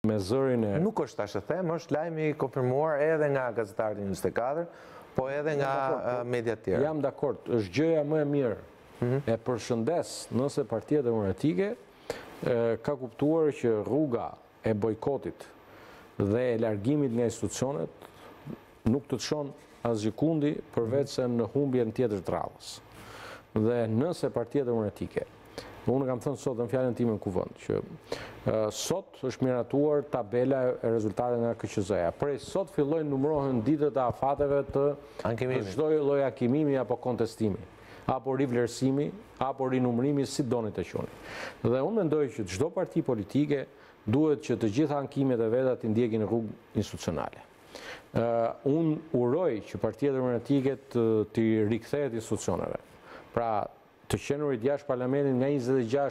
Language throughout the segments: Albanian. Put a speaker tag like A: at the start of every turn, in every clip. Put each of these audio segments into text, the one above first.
A: me zërin e...
B: Nuk është tash e them, është lajmi i konfirmuar edhe nga gazetari 24, po edhe nga media të tjera.
A: Jam dakord, është gjëja më e mirë. E përshëndes nëse Partia Demokratike ka kuptuar që rruga e bojkotit dhe e largimit nga institucionet nuk të çon asgjë kundi përveç se në humbjen tjetër të radhës. Dhe nëse Partia Demokratike, unë kam thënë sot në fjalën time në kuvend, që sot është miratuar tabela e rezultateve nga KQZ-ja. Prej sot fillojnë numërohen ditët e afateve të çdo lloj ankimimi apo kontestimi, apo rivlerësimi, apo rinumërimi, si doni të quani. Dhe unë mendoj që çdo parti politike duhet që të gjitha ankimet e veta të ndjekin në rrugë institucionale. Unë uroj që Partia Demokratike të rikthehet institucioneve. Pra, të qenurit jashtë parlamentit nga 26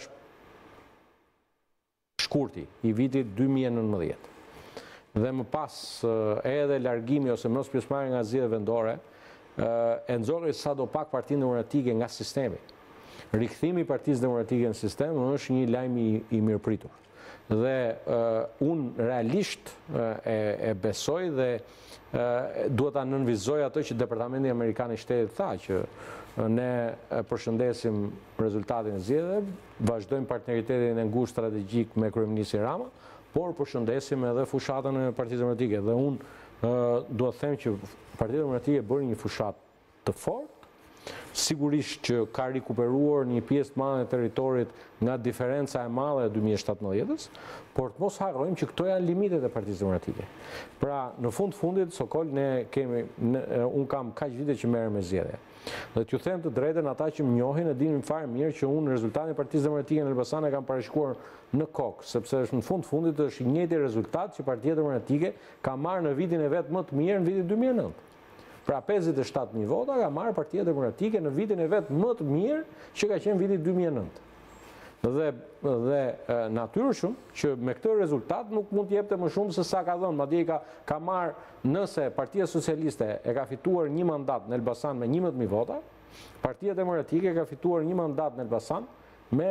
A: shkurti i vitit 2019. Dhe më pas edhe largimi ose mos pjesëmarrja nga zgjedhjet vendore, e nxorri sadopak Partinë Demokratike nga sistemi. Rikthimi i Partisë Demokratike në sistem është një lajm i mirëpritur. Dhe unë realisht e besoj dhe duhet ta nënvizoj ato që Departamenti Amerikan i Shtetit tha, që ne përshëndesim rezultatin e zgjedhjeve, vazhdojmë partneritetin e ngushtë strategjik me kryeministin Rama, por përshëndesim edhe fushatën e Partisë Demokratike. Dhe unë duhet të them që Partia Demokratike bëri një fushatë të fortë, sigurisht që ka rikuperuar një pjesë të madhe e territorit nga diferenca e madhe e 2017-s, por të mos harrojmë që këto janë limitet e Partisë Demokratike. Pra, në fundit, Sokol, unë kam kaq vite që merrem me zgjedhje. Dhe t'ju them të drejtën, ata që më njohin e dinë fare mirë që unë rezultatin e Partisë Demokratike në Elbasan e kam parashikuar në kokë, sepse është në fundit është i njëjti rezultat që Partia Demokratike ka marrë në vitin e vet më të mirë në vitin 2009. Pra 57.000 vota ka marrë Partia Demokratike në vitin e vet më të mirë që ka qenë viti 2009. Dhe natyrshëm që me këtë rezultat nuk mund të jepte më shumë se sa ka dhënë. Madje ka marrë, nëse Partia Socialiste e ka fituar një mandat në Elbasan me 11.000 vota, Partia Demokratike ka fituar një mandat në Elbasan me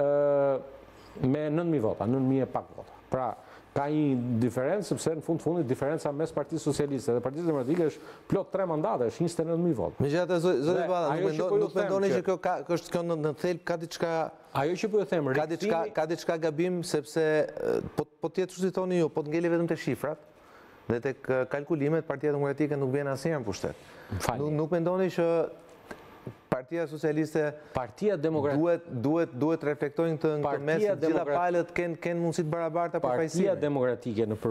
A: 9.000 vota, 9.000 e pak vota. Pra, ka një diferencë, sepse në fundit diferenca mes Partisë Socialiste dhe Partisë Demokratike është plot 3 mandate, është 29.000 votë.
B: Megjithatë, zoti Balla, nuk mendoni që kjo në thelb ka diçka...
A: Ajo që po ju them,
B: ka diçka gabim, sepse po tjetë që si thoni ju, po të ngeli vetëm të shifrat, dhe tek kalkulimet, Partia Demokratike nuk vjen asnjëherë në pushtet. Nuk mendoni që Partia Socialiste duhet reflektojnë të në mes gjitha palët kenë mundësit barabarta për fajsime.
A: Partia Demokratike në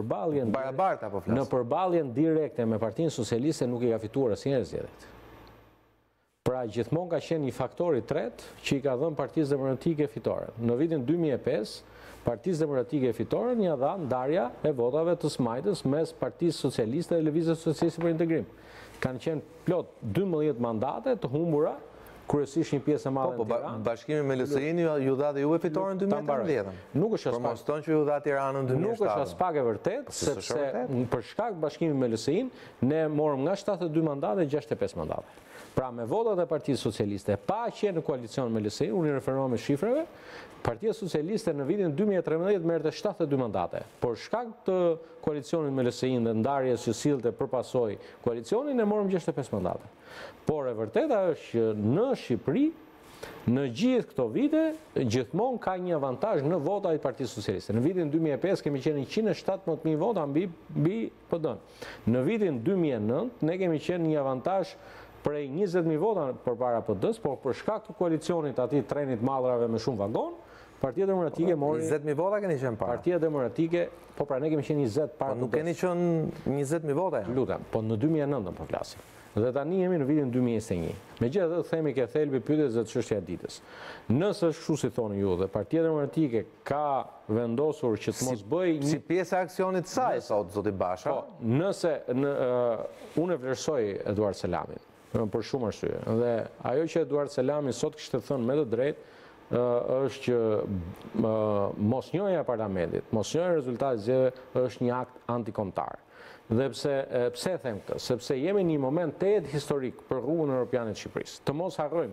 A: përballjen direkte me Partinë Socialiste nuk i ka fituar asnjëherë zgjedhjet. Pra gjithmonë ka qenë një faktor i tretë që i ka dhënë Partisë Demokratike fitoren. Në vitin 2005, Partisë Demokratike fitoren ja dha ndarja e votave të smajtës mes Partisë Socialiste dhe Lëvizjes Socialiste për Integrim. Kanë qenë plot 12 mandate të humbura, kryesisht një pjesë e madhe në Tiranë.
B: Bashkimi me LSI-n ju dha dhe ju e fitoren 2013.
A: Nuk është as pak.
B: Por mos thonë që ju dha Tiranën 2007.
A: Nuk është as pak e vërtet, sepse për shkak bashkimit me LSI-n ne morëm nga 72 mandate 65 mandate. Pra me votat e Partisë Socialiste, pa qenë në koalicion me LSI, unë i referohem me shifrave, Partia Socialiste në vitin 2013 merrte 72 mandate. Por shkak të koalicionit me LSI-n dhe ndarjes që sillte përpasoi koalicionin, ne morëm 65 mandate. Por e vërteta është që në Shqipëri, në gjithë këto vite, gjithmonë ka një avantazh në vota i Partisë Socialiste. Në vitin 2005 kemi qenë 117.000 vota mbi PD-n. Në vitin 2009 ne kemi qenë një avantazh prej 20.000 vota përpara PD-s, por për shkak të koalicionit atij trenit madrave me shumë vagon, Partia Demokratike mori
B: 20.000 vota keni qenë para.
A: Partia Demokratike, po pra ne kemi qenë 20 para.
B: Po nuk keni qenë 20.000 vota.
A: Lutem, po në 2009 po flasim. Dhe tani jemi në vitin 2021. Megjithatë themi ke thelbi pyetjes dhe çështja e ditës. Nëse është kështu si thoni ju dhe Partia Demokratike ka vendosur që të mos bëjë
B: si pjesë e aksionit të saj, sot zoti Basha.
A: Po, nëse unë e vlerësoj Eduard Selamin për shumë arsye. Dhe ajo që Eduard Selami sot kishte thënë me të drejtë është që mosnjohja e parlamentit, mosnjohja e rezultatit zgjedhjeve është një akt antikombëtar. Dhe pse them këtë? Sepse jemi në një moment të historik për rrugën europiane të Shqipërisë. Të mos harrojmë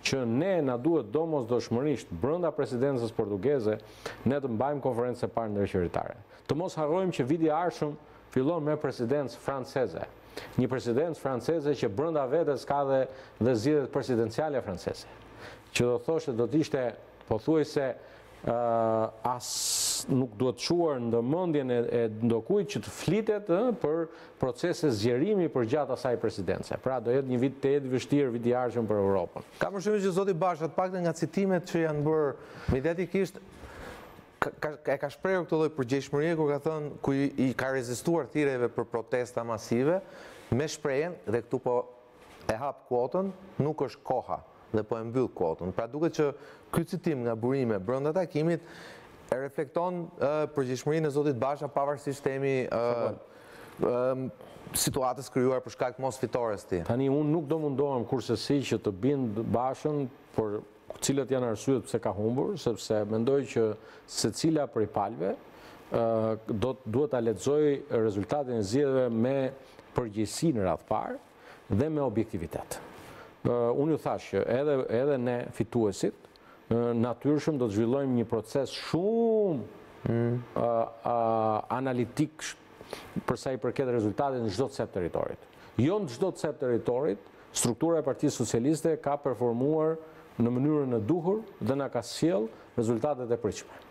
A: që ne na duhet domosdoshmërisht brenda presidencës portugeze ne të mbajmë konferencën e parë ndërqytetare. Të mos harrojmë që viti i ardhshëm fillon me presidencë franceze. Një presidencë franceze që brenda vetes ka dhe zgjedhjet presidenciale franceze. Që do thoshte do të ishte pothuajse as nuk duhet çuar në ndërmendjen e ndokujt që të flitet për procese zgjerimi përgjatë asaj presidence. Pra do jetë një vit të vështirë viti i ardhshëm për Europën.
B: Ka përshtypjen që zoti Basha, të paktën nga citimet që janë bërë mediatikisht, ka shprehur këtë lloj përgjegjshmërie kur ka thënë ku i ka rezistuar thirrjeve për protesta masive me shprehjen, dhe këtu po e hap kuotën, nuk është koha dhe po e mbyll kuotën. Pra duket që ky citim nga burime brenda takimit e reflekton përgjegjshmërinë e zotit Basha pavarësisht temi situatës krijuar për shkak mos fitores ti.
A: Tani unë nuk do mundohem kursesi që të bind Bashën për cilët janë arsyet pse ka humbur, sepse mendoj që secila prej palëve duhet ta lexoj rezultatin e zgjedhjeve me përgjegjësi në radh parë dhe me objektivitet. Unë ju thash që edhe ne fituesit natyrshëm do të zhvillojmë një proces shumë analitik për sa i përket rezultatit në çdo cep territorit. Jo në çdo cep territorit, struktura e Partisë Socialiste ka performuar në mënyrën e duhur dhe na ka sjell rezultatet e pritshme.